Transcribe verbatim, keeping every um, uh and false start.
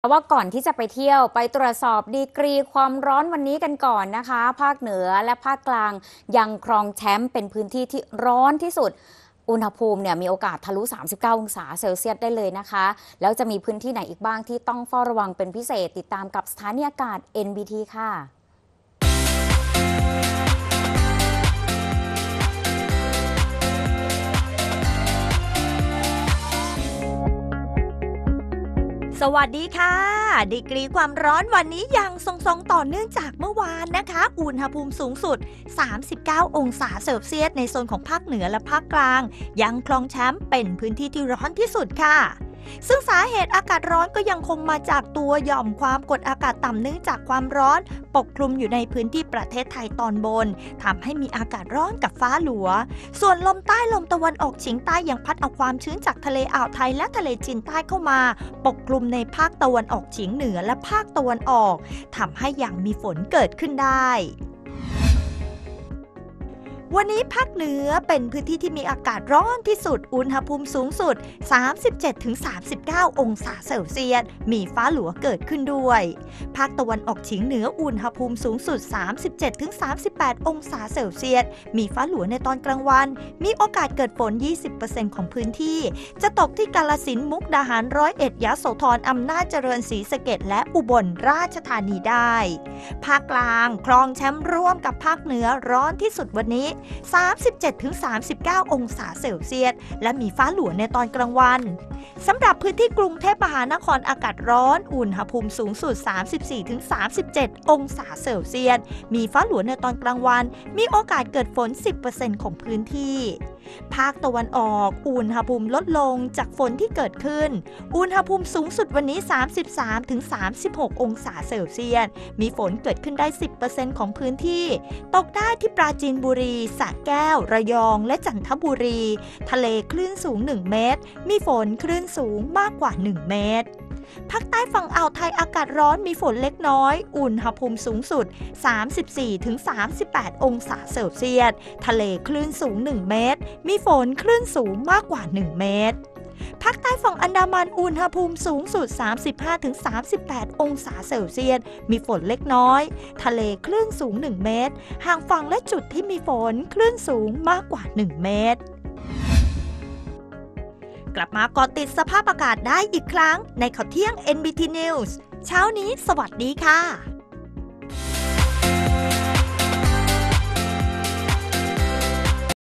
แต่ว่าก่อนที่จะไปเที่ยวไปตรวจสอบดีกรีความร้อนวันนี้กันก่อนนะคะภาคเหนือและภาคกลางยังครองแชมป์เป็นพื้นที่ที่ร้อนที่สุดอุณหภูมิเนี่ยมีโอกาสทะลุสามสิบเก้าองศาเซลเซียสได้เลยนะคะแล้วจะมีพื้นที่ไหนอีกบ้างที่ต้องเฝ้าระวังเป็นพิเศษติดตามกับสถานีอากาศ เอ็น บี ที ค่ะสวัสดีค่ะดีกรีความร้อนวันนี้ยังทรงๆต่อเนื่องจากเมื่อวานนะคะอุณหภูมิสูงสุดสามสิบเก้าองศาเซลเซียสในโซนของภาคเหนือและภาคกลางยังครองแชมป์เป็นพื้นที่ที่ร้อนที่สุดค่ะซึ่งสาเหตุอากาศร้อนก็ยังคงมาจากตัวหย่อมความกดอากาศต่ำเนื่องจากความร้อนปกคลุมอยู่ในพื้นที่ประเทศไทยตอนบนทำให้มีอากาศร้อนกับฟ้าหลัวส่วนลมใต้ลมตะวันออกเฉียงใต้ยังพัดเอาความชื้นจากทะเลอ่าวไทยและทะเลจีนใต้เข้ามาปกคลุมในภาคตะวันออกเฉียงเหนือและภาคตะวันออกทำให้ยังมีฝนเกิดขึ้นได้วันนี้ภาคเหนือเป็นพื้นที่ที่มีอากาศร้อนที่สุดอุณหภูมิสูงสุด สามสิบเจ็ดถึงสามสิบเก้า องศาเซลเซียสมีฟ้าหลัวเกิดขึ้นด้วยภาคตะวันออกเฉียงเหนืออุณหภูมิสูงสุด สามสิบเจ็ดถึงสามสิบแปด องศาเซลเซียสมีฟ้าหลัวในตอนกลางวันมีโอกาสเกิดฝน ยี่สิบเปอร์เซ็นต์ ของพื้นที่จะตกที่กาฬสินธุ์มุกดาหารร้อยเอ็ดยโสธรอำนาจเจริญศรีสะเกษและอุบลราชธานีได้ภาคกลางครองแชมป์ร่วมกับภาคเหนือร้อนที่สุดวันนี้สามสิบเจ็ดถึงสามสิบเก้า องศาเซลเซียสและมีฟ้าหลัวในตอนกลางวันสำหรับพื้นที่กรุงเทพมหานครอากาศร้อนอุณหภูมิสูงสุด สามสิบสี่ถึงสามสิบเจ็ด องศาเซลเซียสมีฟ้าหลัวในตอนกลางวันมีโอกาสเกิดฝน สิบเปอร์เซ็นต์ ของพื้นที่ภาคตะวันออกอุณหภูมิลดลงจากฝนที่เกิดขึ้นอุณหภูมิสูงสุดวันนี้ สามสิบสามถึงสามสิบหก องศาเซลเซียสมีฝนเกิดขึ้นได้ สิบเปอร์เซ็นต์ ของพื้นที่ตกได้ที่ปราจีนบุรีสระแก้วระยองและจันทบุรีทะเลคลื่นสูงหนึ่งเมตรมีฝนคลื่นสูงมากกว่าหนึ่งเมตรภาคใต้ฝั่งอ่าวไทยอากาศร้อนมีฝนเล็กน้อยอุณหภูมิสูงสุด สามสิบสี่ถึงสามสิบแปด องศาเซลเซียสทะเลคลื่นสูงหนึ่งเมตรมีฝนคลื่นสูงมากกว่าหนึ่งเมตรภาคใต้ฝั่งอันดามันอุณหภูมิสูงสุด สามสิบห้าถึงสามสิบแปด องศาเซลเซียสมีฝนเล็กน้อยทะเลคลื่นสูงหนึ่งเมตรห่างฝั่งและจุดที่มีฝนคลื่นสูงมากกว่าหนึ่งเมตรกลับมาเกาะติดสภาพอากาศได้อีกครั้งในข่าวเที่ยง เอ็น บี ที News เช้านี้สวัสดีค่ะ